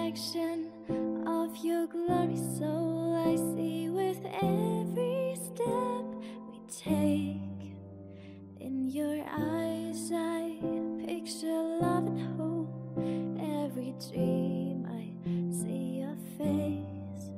reflection of your glory, soul I see with every step we take. In your eyes I picture love and hope. Every dream I see your face.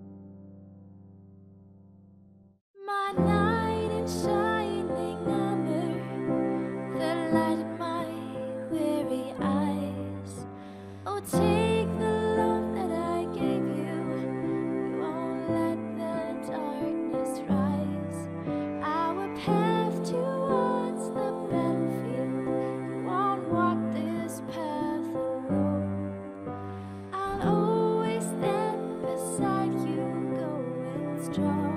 My knight in shining armor, the light in my weary eyes. Oh, take the love that I gave you. You won't let the darkness rise. Our path towards the battlefield. You won't walk this path alone. I'll always stand beside you, going strong.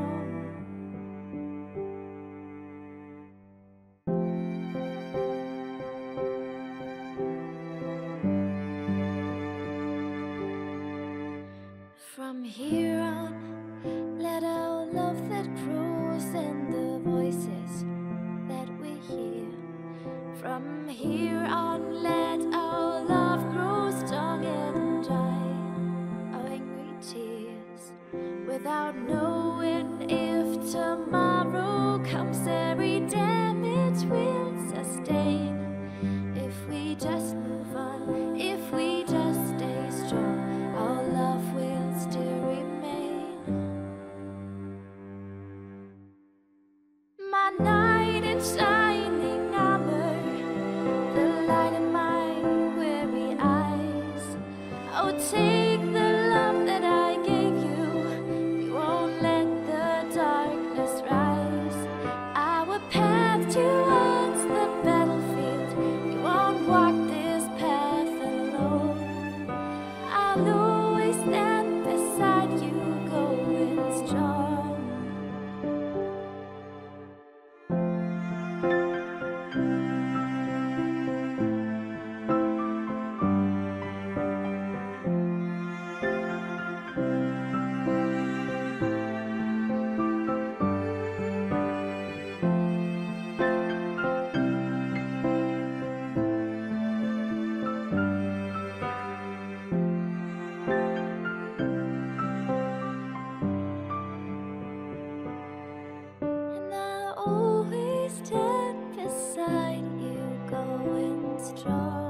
From here on, let our love that grows and the voices that we hear. From here on, let our love grow strong and dry our angry tears. Without knowing if tomorrow comes, every damage will sustain. If we just move on, if we just stay strong, our love will still remain. My knight in shining armor, the light in my weary eyes. Oh, take the love that I gave you. You won't let the darkness rise. Our path towards the battlefield. You won't walk this path alone. I'll always stand beside you, going strong. And I'll always stand beside you, going strong.